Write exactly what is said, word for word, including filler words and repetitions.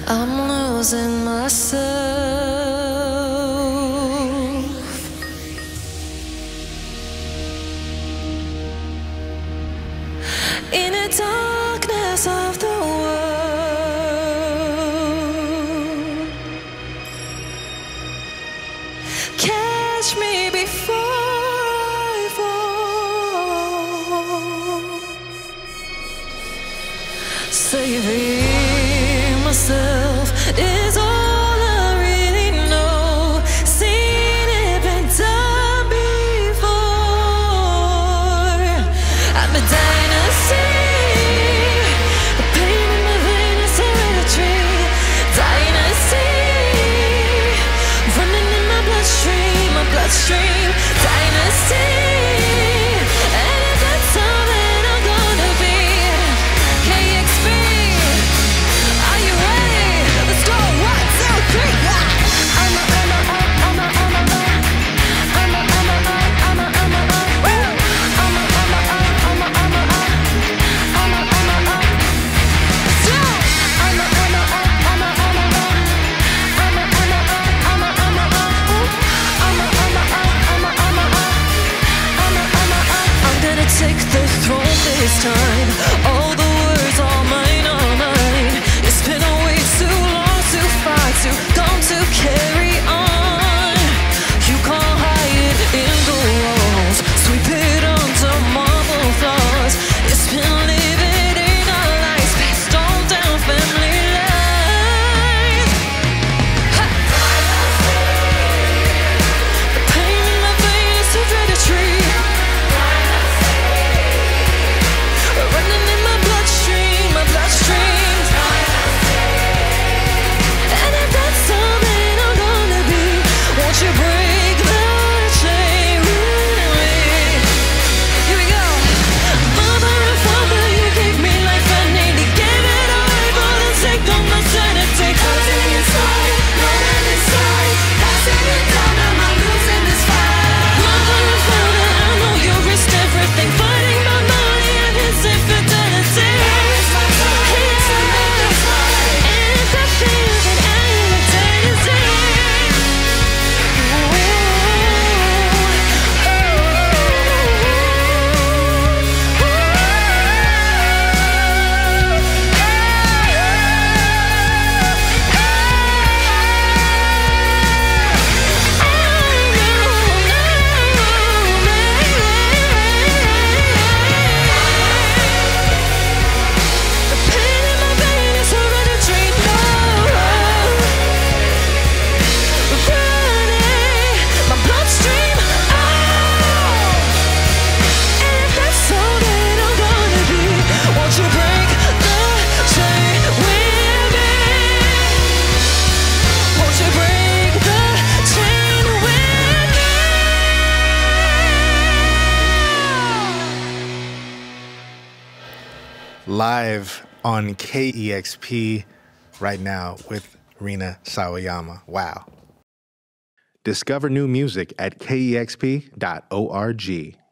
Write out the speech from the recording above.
I'm losing myself in the darkness of the world. Catch me before I fall. Saving myself is all I really know. Seen it been done before. I'm a dynasty. The pain in my veins is hereditary. Dynasty, running in my bloodstream, my bloodstream. Dynasty, and if that's all that I'm gonna be, K X P. Take the throne this time. All the words, all mine, all mine. It's been a way too long to fight, too gone to carry on. You can't hide in the walls, sweep it under marble floors. It's been living in our lives, passed on down family lines. Ha! The pain in my veins is hereditary. Running in my bloodstream, my bloodstream. And if that's all that I'm gonna be, won't you break the chain with me? Here we go. Mother and father, you gave me life, I nearly gave it away for the sake of my sanity. Closing inside, rolling inside, passing it down, am I losing this fight? Mother and father, I know you risked everything, fighting my money and his infidelity. And if I feel that I am a dynasty, the pain in my veins is hereditary. No, running my bloodstream. Oh, and if that's all that I'm gonna be, won't you break the chain with me? Won't you break the chain with me? Live on K E X P right now with Rina Sawayama. Wow. Discover new music at K E X P dot org.